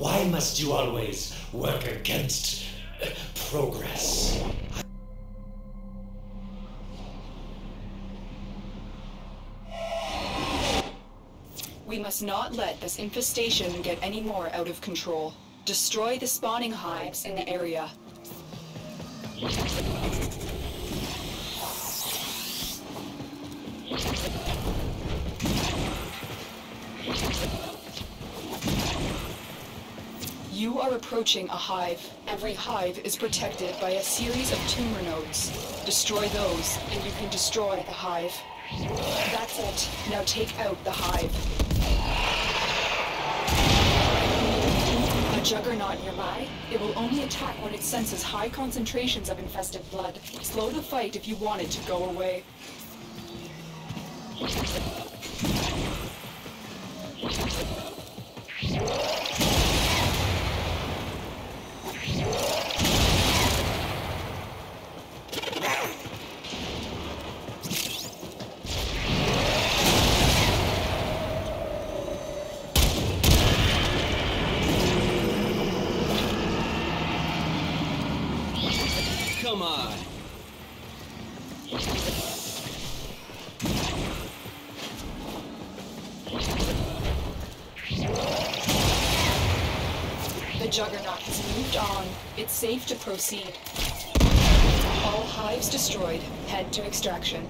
Why must you always work against progress? We must not let this infestation get any more out of control. Destroy the spawning hives in the area. You are approaching a hive. Every hive is protected by a series of tumor nodes. Destroy those, and you can destroy the hive. That's it. Now take out the hive. A juggernaut nearby? It will only attack when it senses high concentrations of infested blood. Slow the fight if you want it to go away. Come on. The juggernaut has moved on. It's safe to proceed. All hives destroyed. Head to extraction.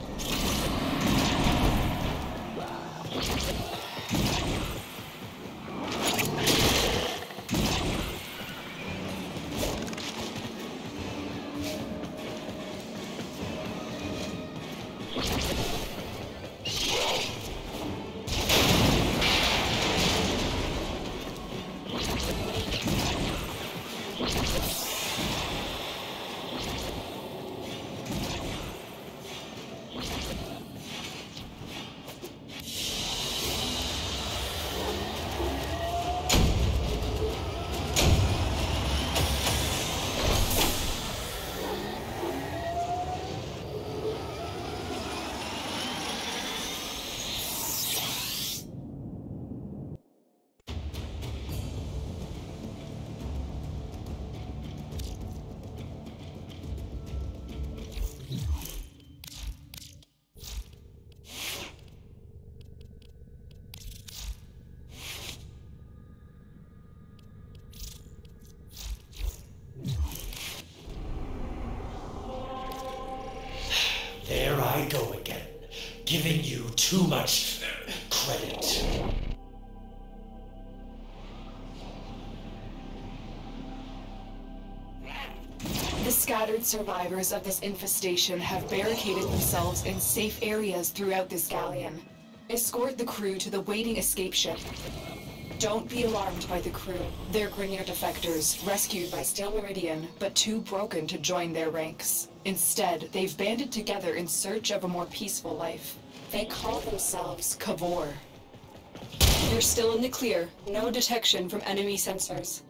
There I go again, giving you too much credit. The scattered survivors of this infestation have barricaded themselves in safe areas throughout this galleon. Escort the crew to the waiting escape ship. Don't be alarmed by the crew. They're Grineer defectors, rescued by Steel Meridian, but too broken to join their ranks. Instead, they've banded together in search of a more peaceful life. They call themselves Kavor. You're still in the clear. No detection from enemy sensors.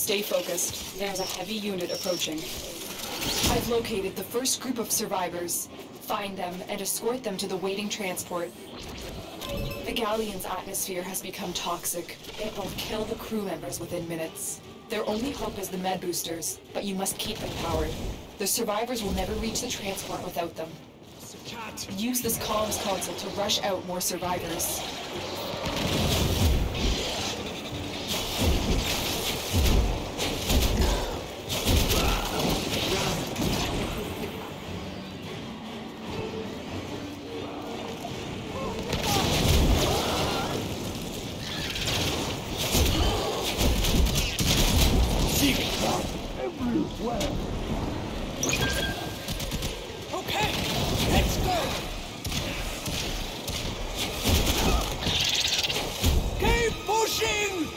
Stay focused. There's a heavy unit approaching. I've located the first group of survivors. Find them and escort them to the waiting transport. The Galleon's atmosphere has become toxic. It will kill the crew members within minutes. Their only hope is the med boosters, but you must keep them powered. The survivors will never reach the transport without them. Use this comms console to rush out more survivors. Okay, let's go! Keep pushing!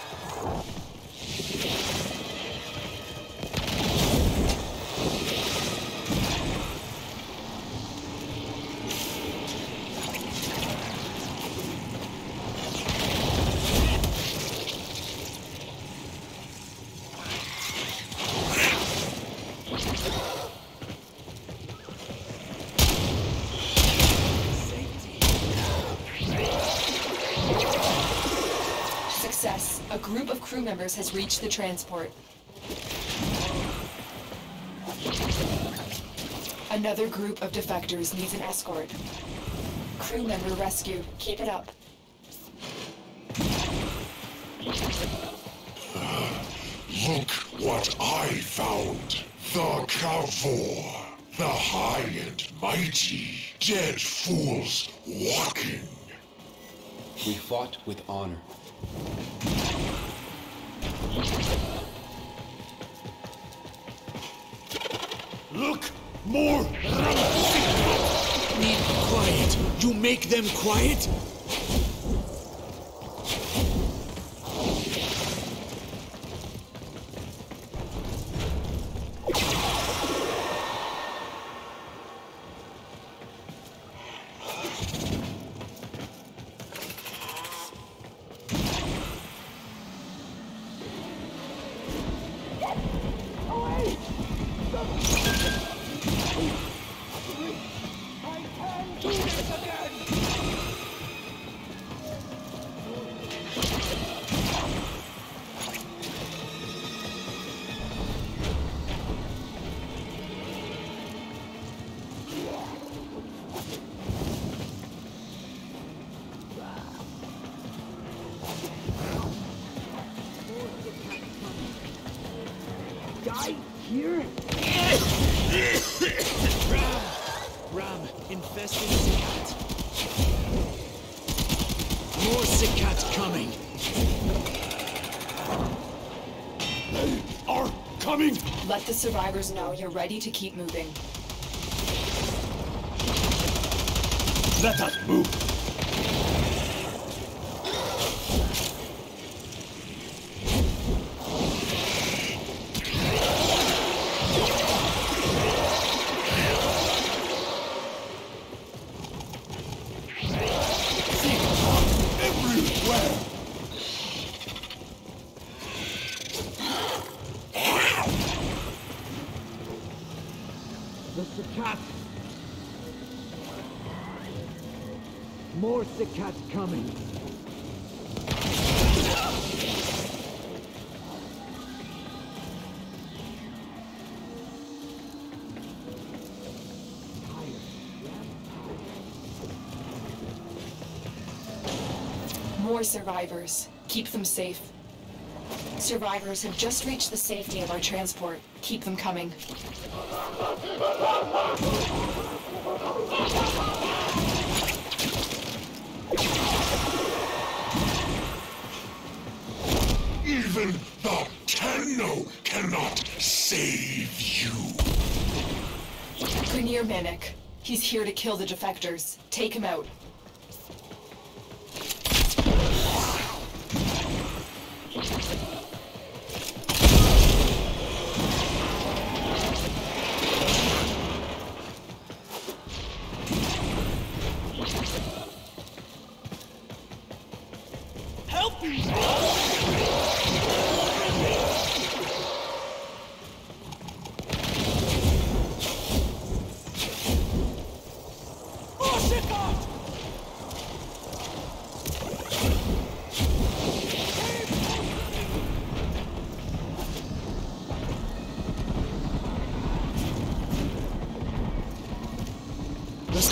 Success. A group of crew members has reached the transport. Another group of defectors needs an escort. Crew member rescue. Keep it up. Look what I found. The Cavor. The high and mighty. Dead fools walking. We fought with honor. Look! More! Need quiet. You make them quiet? Die here? Ram, infesting Sikat. More Sikat coming. They are coming! Let the survivors know you're ready to keep moving. Let us move! The Sikat! More Sikat coming! More survivors. Keep them safe. Survivors have just reached the safety of our transport. Keep them coming. Even the Tenno cannot save you! Grineer Manik. He's here to kill the defectors. Take him out. Help me!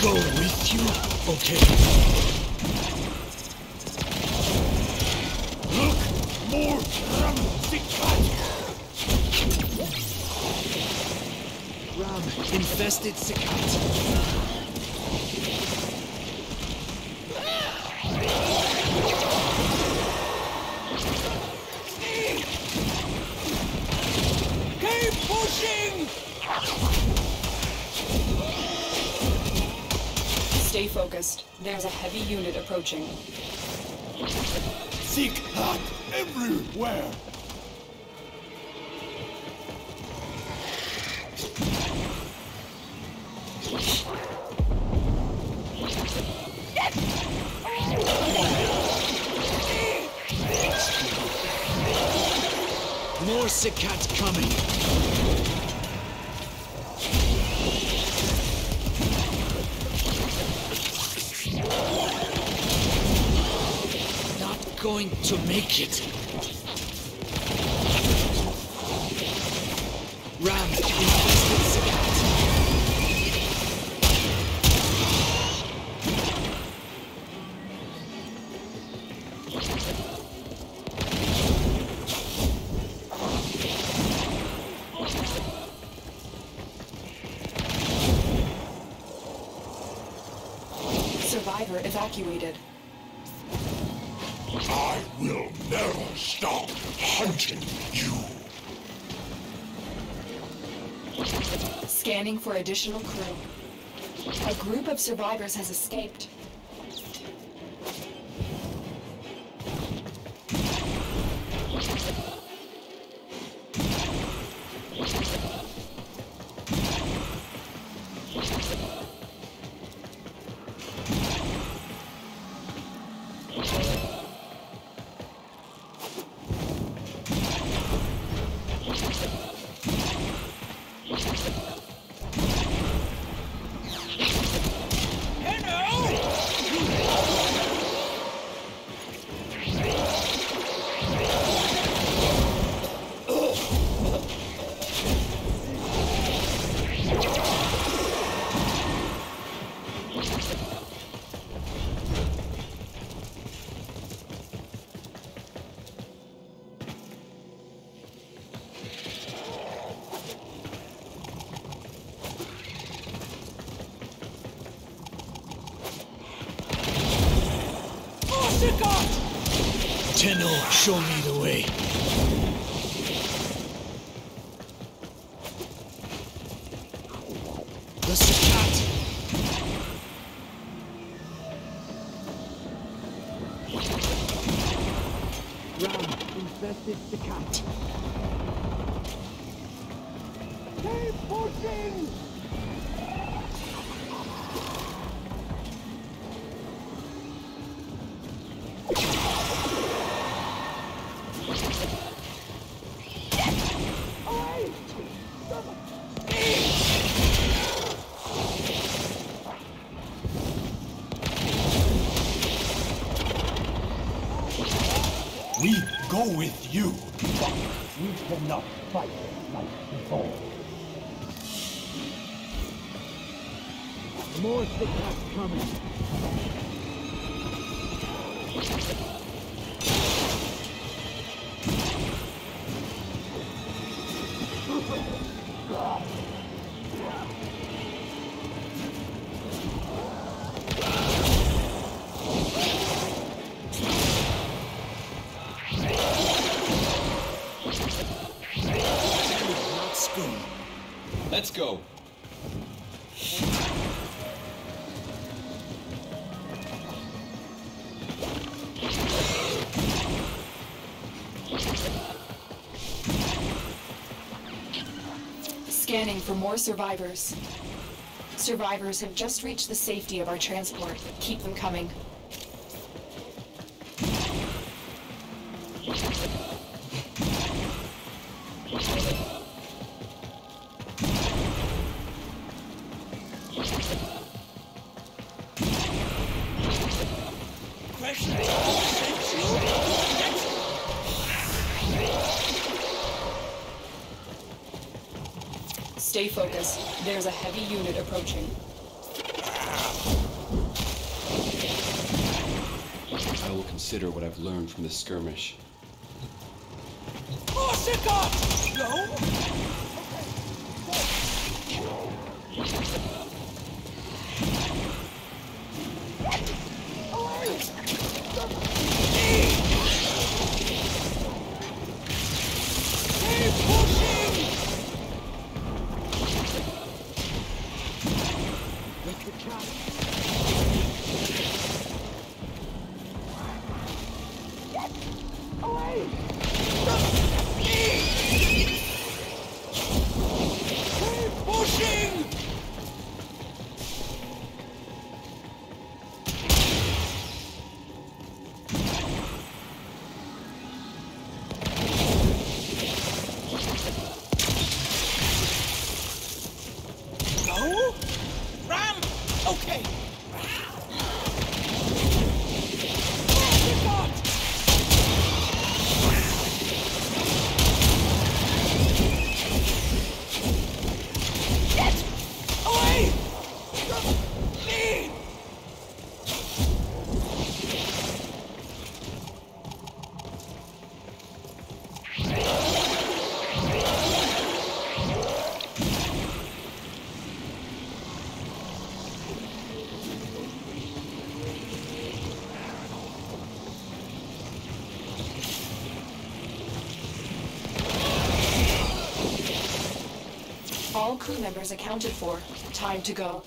go with you? Okay. Look! More Ram-Sikat! Ram, infested Sikat. Keep pushing! Stay focused. There's a heavy unit approaching. Sikat everywhere! More Sikat coming. Not going to make it. Ram, infested Sikat. Survivor evacuated. I will never stop hunting you. Scanning for additional crew. A group of survivors has escaped. Tenno, show me the way. The Sikat. Ram, infested Sikat. Keep pushing! We go with you, but we cannot fight like before. More Sikat coming. Let's go. Scanning for more survivors. Survivors have just reached the safety of our transport. Keep them coming. Stay focused. There's a heavy unit approaching. consider what I've learned from this skirmish. Korsika! No? Keep pushing! Let the cat. Away! Keep pushing! No? Ram! Okay! Get away from me! All crew members accounted for. Time to go.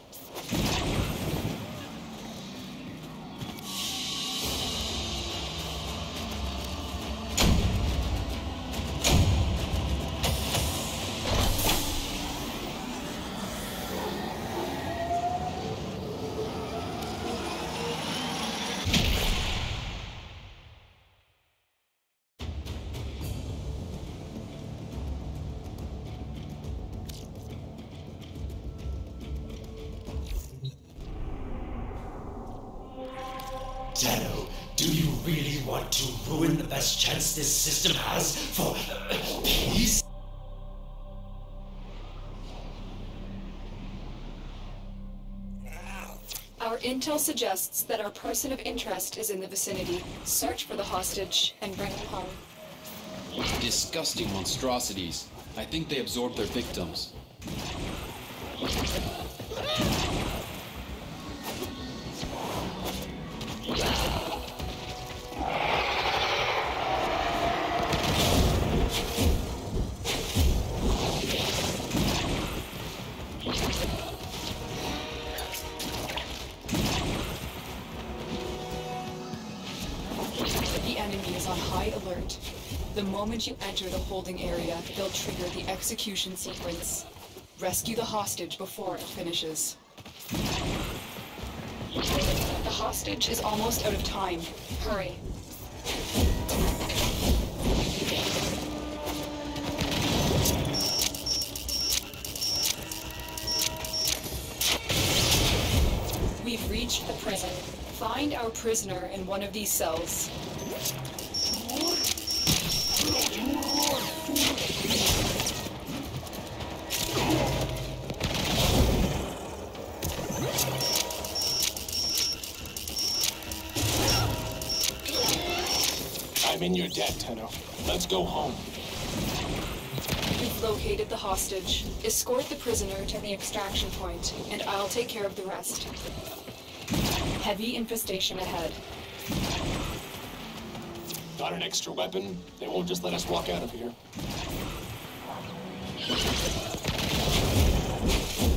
Tenno, do you really want to ruin the best chance this system has for peace? Our intel suggests that our person of interest is in the vicinity. Search for the hostage and bring him home. Disgusting monstrosities. I think they absorbed their victims. The enemy is on high alert. The moment you enter the holding area, they'll trigger the execution sequence. Rescue the hostage before it finishes. The hostage is almost out of time. Hurry. We've reached the prison. Find our prisoner in one of these cells. I'm in your debt, Tenno. Let's go home. We've located the hostage. Escort the prisoner to the extraction point, and I'll take care of the rest. Heavy infestation ahead. Got an extra weapon? They won't just let us walk out of here.